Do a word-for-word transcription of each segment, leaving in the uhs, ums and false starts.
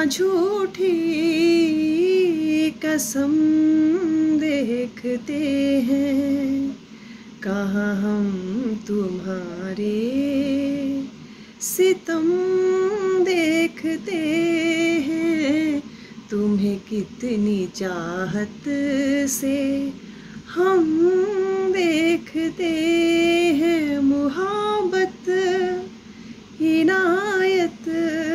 झूठी कसम देखते हैं, कहाँ हम तुम्हारे सितम देखते हैं, तुम्हें कितनी चाहत से हम देखते हैं, मुहब्बत इनायत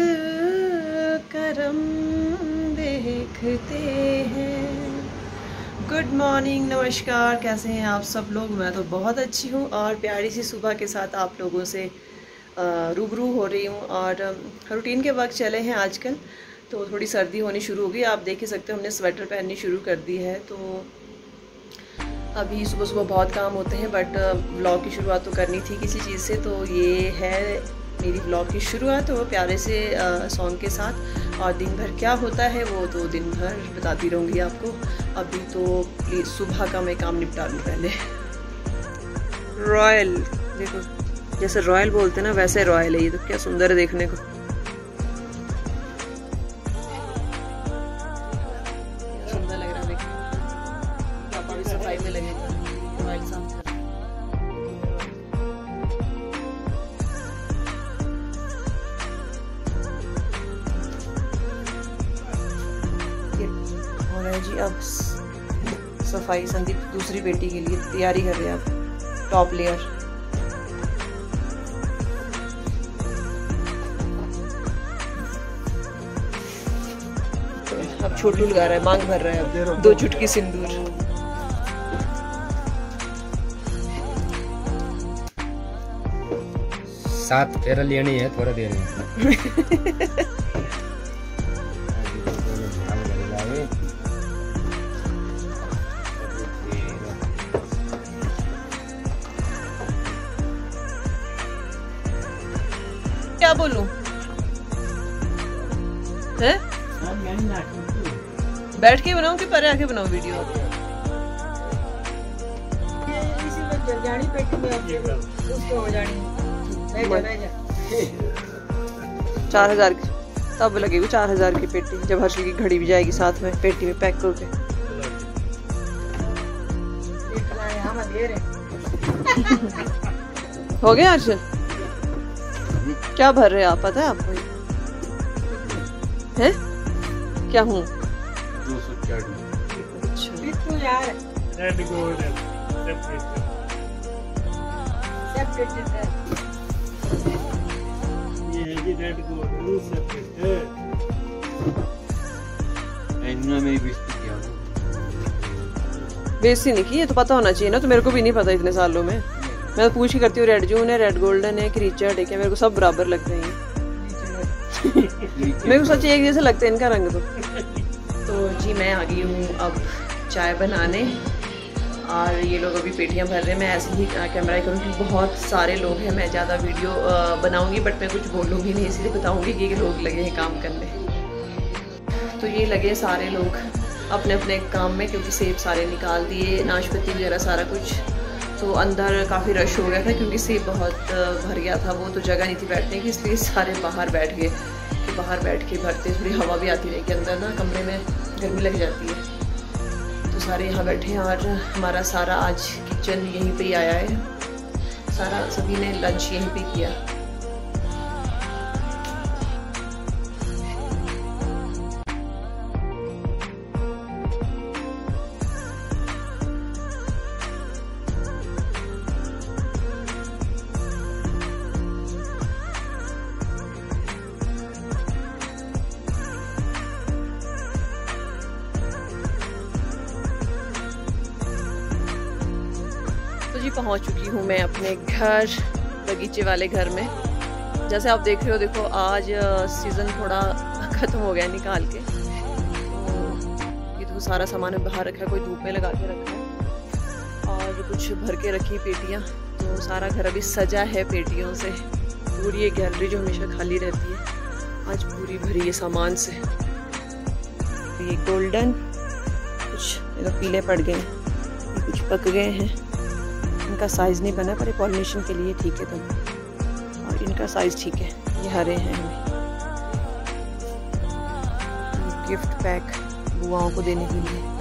करम देखते हैं। गुड मॉर्निंग, नमस्कार, कैसे हैं आप सब लोग। मैं तो बहुत अच्छी हूँ और प्यारी सी सुबह के साथ आप लोगों से रूबरू हो रही हूँ। और रूटीन के वक्त चले हैं आजकल, तो थोड़ी सर्दी होनी शुरू हो गई। आप देख ही सकते हो हमने स्वेटर पहननी शुरू कर दी है। तो अभी सुबह सुबह बहुत काम होते हैं, बट व्लॉग की शुरुआत तो करनी थी किसी चीज़ से। तो ये है मेरी व्लॉग की शुरुआत हो प्यारे से सॉन्ग के साथ। और दिन भर क्या होता है वो तो दिन भर बताती रहूँगी आपको। अभी तो प्लीज़ सुबह का मैं काम निपटा लूँ पहले। रॉयल देखो, जैसे रॉयल बोलते हैं ना वैसे रॉयल है ये। तो क्या सुंदर है देखने को। सुंदर लग रहा है देखने। पापा भी सफाई में लगे रॉयल साफ कर। जी अब सफाई संदीप दूसरी बेटी के लिए तैयारी कर रहे हैं अब टॉप लेयर। तो अब छोटू लगा रहा है, मांग भर रहा है अब दो चुटकी सिंदूर। सात फेरा लेनी है थोड़ा देर में। क्या बोलूं है? बैठ के बनाऊं कि परे आके बनाऊं वीडियो? चार हजार की तब लगेगी, चार हजार की पेटी जब हर्षल की घड़ी भी जाएगी साथ में पेटी में पैक करके। हो गया हर्षल? क्या भर रहे हैं आप, पता है आपको? हैं क्या हूँ? बेइज्जती नहीं की, ये तो पता होना चाहिए ना। तो मेरे को भी नहीं पता इतने सालों में। मैं तो पूछ ही करती हूँ रेड जून है, रेड गोल्डन है कि रिचर्ड है क्या। मेरे को सब बराबर लगते हैं मेरे को सच एक जैसे लगते हैं इनका रंग। तो तो जी मैं आ गई हूँ अब चाय बनाने। और ये लोग अभी पेटियाँ भर रहे हैं। मैं ऐसे ही कैमरा करूँ क्योंकि बहुत सारे लोग हैं। मैं ज़्यादा वीडियो बनाऊँगी बट मैं कुछ बोलूँगी नहीं, इसलिए बताऊँगी कि लोग लगे हैं काम करने। तो ये लगे सारे लोग अपने अपने काम में, क्योंकि सेब सारे निकाल दिए, नाशपाती वगैरह सारा कुछ। तो अंदर काफ़ी रश हो गया था क्योंकि सेब बहुत भर गया था, वो तो जगह नहीं थी बैठने की, इसलिए सारे बाहर बैठ गए कि बाहर बैठ के भरते थोड़ी हवा भी आती रही कि अंदर ना कमरे में गर्मी लग जाती है। तो सारे यहाँ बैठे हैं और हमारा सारा आज किचन यहीं पे ही आया है। सारा सभी ने लंच यहीं पे किया। तो जी पहुंच चुकी हूँ मैं अपने घर, बगीचे वाले घर में। जैसे आप देख रहे हो, देखो आज सीज़न थोड़ा ख़त्म हो गया निकाल के। तो ये तो सारा सामान बाहर रखा है, कोई धूप में लगा के रखा है और कुछ भर के रखी पेटियाँ। तो सारा घर अभी सजा है पेटियों से। पूरी ये गैलरी जो हमेशा खाली रहती है आज पूरी भरी है सामान से। ये गोल्डन कुछ पीले पड़ गए, ये कुछ पक गए हैं। इनका साइज़ नहीं बना पर पॉलिनेशन के लिए ठीक है तब। और इनका साइज़ ठीक है, ये हरे हैं। गिफ्ट पैक बुआओं को देने के लिए।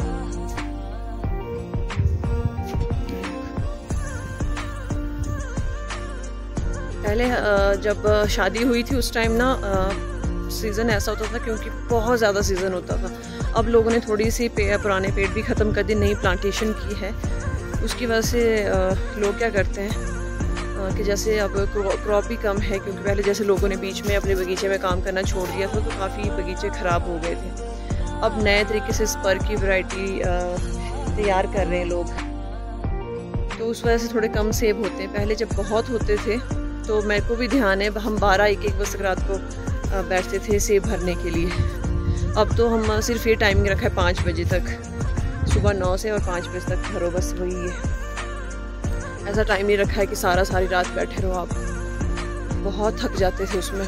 पहले जब शादी हुई थी उस टाइम ना सीज़न ऐसा होता था क्योंकि बहुत ज़्यादा सीज़न होता था। अब लोगों ने थोड़ी सी पे, पुराने पेड़ भी ख़त्म कर दी, नई प्लांटेशन की है। उसकी वजह से लोग क्या करते हैं कि जैसे अब क्रॉप भी कम है, क्योंकि पहले जैसे लोगों ने बीच में अपने बगीचे में काम करना छोड़ दिया था तो काफ़ी बगीचे ख़राब हो गए थे। अब नए तरीके से स्पर की वैरायटी तैयार कर रहे हैं लोग, तो उस वजह से थोड़े कम सेब होते हैं। पहले जब बहुत होते थे तो मेरे को भी ध्यान है, हम बारह एक एक बजे तक रात को बैठते थे सेब भरने के लिए। अब तो हम सिर्फ ये टाइमिंग रखा है पाँच बजे तक, सुबह नौ से और पाँच बजे तक भरो, बस वही है। ऐसा टाइम नहीं रखा है कि सारा सारी रात बैठे रहो, आप बहुत थक जाते थे उसमें।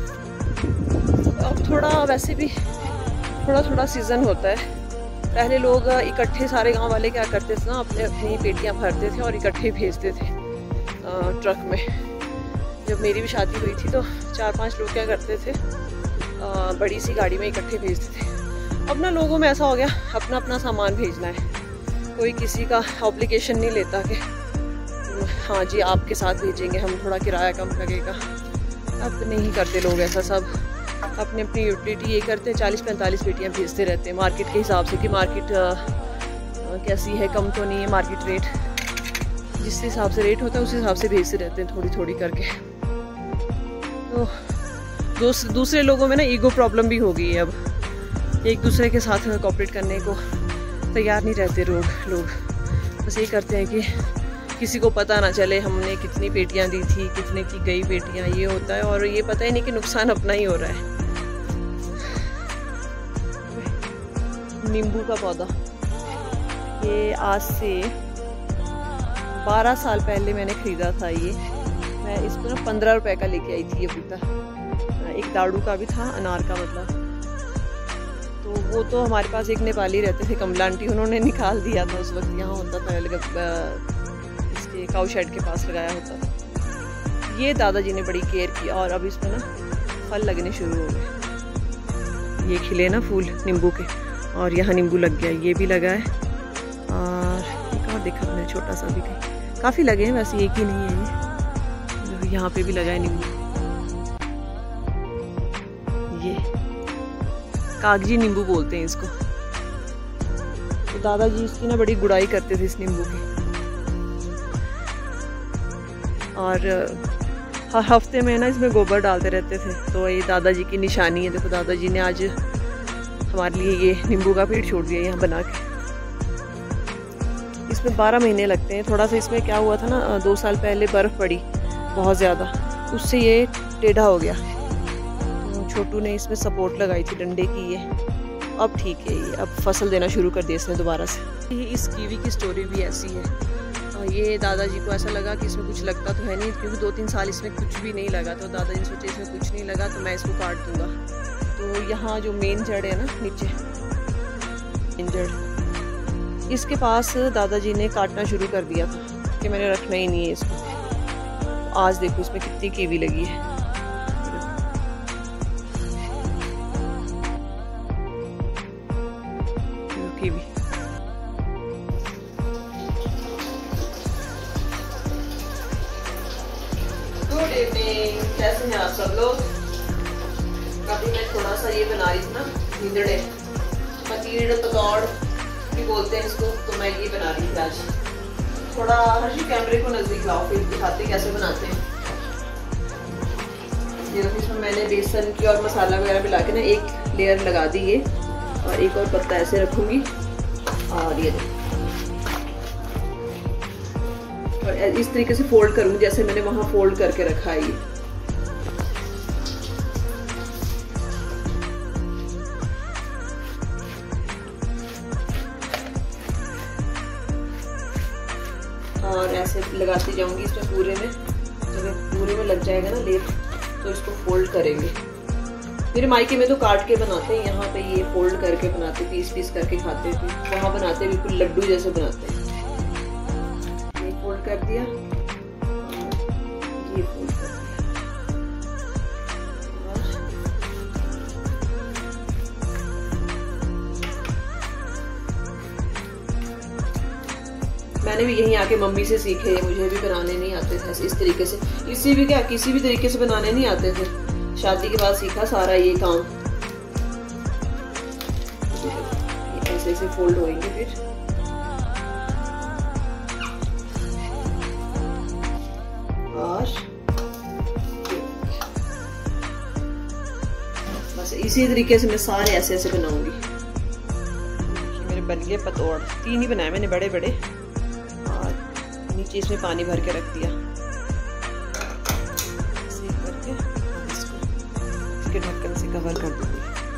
अब थोड़ा वैसे भी थोड़ा थोड़ा सीज़न होता है। पहले लोग इकट्ठे सारे गांव वाले क्या करते थे ना, अपने अपनी पेटियां भरते थे और इकट्ठे भेजते थे ट्रक में। जब मेरी भी शादी हुई थी तो चार पांच लोग क्या करते थे, आ, बड़ी सी गाड़ी में इकट्ठे भेजते थे। अब ना लोगों में ऐसा हो गया अपना अपना सामान भेजना है, कोई किसी का ऑब्लिगेशन नहीं लेता कि हाँ जी आपके साथ भेजेंगे, हम थोड़ा किराया कम लगेगा। अब नहीं करते लोग ऐसा, सब अपनी अपनी यूटिलिटी ये करते हैं। चालीस पैंतालीस पेटियाँ भेजते रहते हैं मार्केट के हिसाब से कि मार्केट आ, आ, कैसी है, कम तो नहीं है मार्केट रेट, जिस हिसाब से रेट होता है उस हिसाब से भेजते रहते हैं थोड़ी थोड़ी करके। तो दूस, दूसरे लोगों में ना ईगो प्रॉब्लम भी हो गई है, अब एक दूसरे के साथ कोऑपरेट करने को तैयार नहीं रहते लोग लोग बस ये करते हैं कि किसी को पता ना चले हमने कितनी पेटियां दी थी, कितने की गई पेटियां, ये होता है। और ये पता ही नहीं कि नुकसान अपना ही हो रहा है। नींबू का पौधा, ये आज से बारह साल पहले मैंने ख़रीदा था। ये मैं इसको ना पंद्रह रुपए का लेके आई थी। ये बूटा एक दाड़ू का भी था, अनार का मतलब। तो वो तो हमारे पास एक नेपाली रहते थे, कमला आंटी, उन्होंने निकाल दिया था उस वक्त। यहाँ होता था इसके काऊ शेड के पास लगाया होता था। ये दादाजी ने बड़ी केयर की और अब इसमें ना फल लगने शुरू हो गए। ये खिले ना फूल नींबू के, और यहाँ नींबू लग गया, ये भी लगा है। और एक और देखा मैंने छोटा सा भी कहीं, काफ़ी लगे हैं वैसे, एक ही नहीं है ये। यहाँ पे भी लगा है नींबू। ये कागजी नींबू बोलते हैं इसको। तो दादाजी इसकी ना बड़ी गुड़ाई करते थे इस नींबू की, और हर हफ्ते में ना इसमें गोबर डालते रहते थे। तो ये दादाजी की निशानी है। देखो दादाजी ने आज हमारे लिए ये नींबू का पेड़ छोड़ दिया यहाँ बना के। इसमें बारह महीने लगते हैं। थोड़ा सा इसमें क्या हुआ था ना, दो साल पहले बर्फ़ पड़ी बहुत ज़्यादा, उससे ये टेढ़ा हो गया। तो छोटू ने इसमें सपोर्ट लगाई थी डंडे की, ये अब ठीक है। ये अब फसल देना शुरू कर दिया इसने दोबारा से। ये इस कीवी की स्टोरी भी ऐसी है। ये दादाजी को ऐसा लगा कि इसमें कुछ लगता तो है नहीं, क्योंकि दो तीन साल इसमें कुछ भी नहीं लगा। तो दादाजी ने सोचा इसमें कुछ नहीं लगा तो मैं इसको काट दूंगा। तो यहाँ जो मेन जड़ है ना नीचे, मेन जड़, इसके पास दादाजी ने काटना शुरू कर दिया था कि मैंने रखना ही नहीं है इसको। आज देखो इसमें कितनी कीवी लगी है। कीवी गुड इवनिंग, कैसे हैं आप सब लोग। अभी मैं थोड़ा सा ये बना रही थी ना भिंदड़े, पतीड़ पकौड़ भी बोलते हैं इसको, तो मैं ये बना रही थी आज। थोड़ा हर्षी कैमरे को नजदीक लाओ, फिर दिखाते कैसे बनाते हैं। ये देखो इसमें मैंने बेसन की और मसाला वगैरह मिला के ना एक लेयर लगा दी है, और एक और पत्ता ऐसे रखूंगी। और ये देखो, और इस तरीके से फोल्ड करूंगी जैसे मैंने वहां फोल्ड करके रखा है। ये और ऐसे लगाती जाऊंगी इसमें पूरे में। जब पूरे में लग जाएगा ना लेप तो इसको फोल्ड करेंगे। मेरे मायके में तो काट के बनाते हैं, यहाँ पे ये फोल्ड करके बनाते, पीस पीस करके खाते थे। वहाँ बनाते बिल्कुल लड्डू जैसे बनाते हैं। ये फोल्ड कर दिया, ये फोल्ड कर दिया, मैंने भी यहीं आके मम्मी से सीखे, मुझे भी बनाने नहीं आते थे इस तरीके से, इसी भी क्या किसी भी तरीके से बनाने नहीं आते थे, शादी के बाद सीखा सारा ये काम। ऐसे ऐसे फोल्ड होएंगे फिर। और बस इसी तरीके से मैं सारे ऐसे ऐसे बनाऊंगी। मेरे बन गए पतोड़, तीन ही बनाए मैंने बड़े बड़े, और नीचे इसमें पानी भर के रख दिया ऐसे करके, इसको इसके ढक्कन से कवर कर दूंगी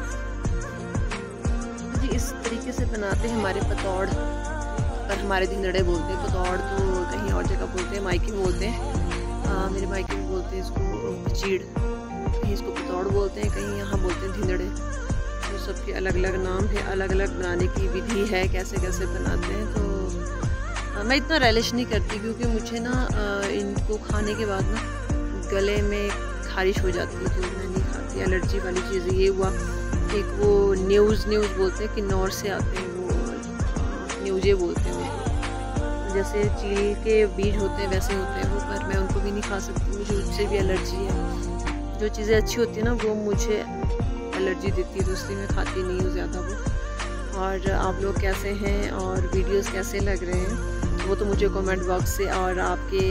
जी। इस तरीके से बनाते हैं हमारे पतौड़, पर हमारे धिंदड़े बोलते हैं, पतौड़ तो कहीं और जगह बोलते हैं, मायके में बोलते हैं, आ, मेरे मायके में बोलते हैं इसको चीड़, कहीं इसको पतौड़ बोलते हैं, कहीं यहाँ बोलते हैं धिंदड़े। तो सबके अलग अलग नाम है, अलग अलग बनाने की विधि है, कैसे कैसे बनाते हैं। तो आ, मैं इतना रेलिश नहीं करती, क्योंकि मुझे ना आ, इनको खाने के बाद ना गले में खारिश हो जाती है, तो मैं नहीं खाती। एलर्जी वाली चीज़ ये हुआ। एक वो न्यूज़ न्यूज़ बोलते हैं, किन्नौर से आते हैं वो, न्यूज़े बोलते हैं उनको, जैसे चील के बीज होते हैं वैसे होते हैं वो, पर मैं उनको भी नहीं खा सकती, मुझे उससे भी एलर्जी है। जो चीज़ें अच्छी होती है ना वो मुझे एलर्जी देती है, तो इसलिए मैं खाती नहीं हूँ ज़्यादा वो। और आप लोग कैसे हैं और वीडियोस कैसे लग रहे हैं वो तो मुझे कमेंट बॉक्स से और आपके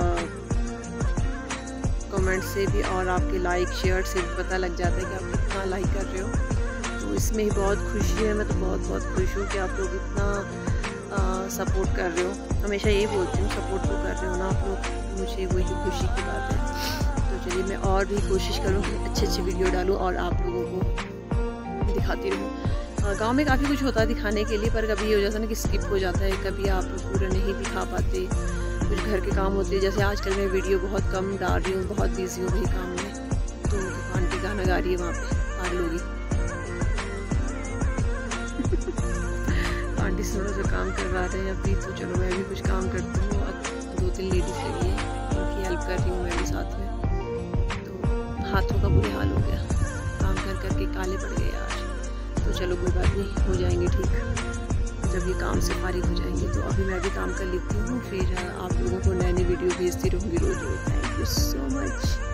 कमेंट से भी और आपके लाइक शेयर से भी पता लग जाता है कि आप कितना लाइक कर रहे हो। तो इसमें ही बहुत खुशी है, मैं तो बहुत बहुत खुश हूँ कि आप लोग इतना सपोर्ट कर रहे हो। हमेशा यही बोलती हूँ, सपोर्ट तो कर रहे हो ना आप लोग, मुझे वही खुशी की बात है। तो चलिए मैं और भी कोशिश करूँ कि अच्छे अच्छे वीडियो डालूँ और आप लोगों को दिखाती रहूँ। गांव में काफ़ी कुछ होता है दिखाने के लिए, पर कभी ये हो जाता है ना कि स्किप हो जाता है, कभी आप पूरा नहीं दिखा पाते, कुछ घर के काम होते हैं। जैसे आजकल मैं वीडियो बहुत कम डाल रही हूँ, बहुत बिजी हूँ भाई काम में। तो आंटी गाना गा रही है वहाँ पे, पागल होगी आंटी से थोड़ा सा काम करवा रहे हैं अभी, तो चलो मैं भी कुछ काम करती हूँ। दो तीन लेडीज लगी है, उनकी हेल्प कर रही हूँ मैं भी साथ में। तो हाथों का बुरे हाल हो गया, काम कर करके काले पड़ गए यार। तो चलो कोई बात नहीं, हो जाएंगे ठीक जब ये काम से फारिग हो जाएंगे। तो अभी मैं भी काम कर लेती हूँ, फिर आप लोगों को नए नए वीडियो भेजती रहूँगी रोज़ रोज़। Thank you so much.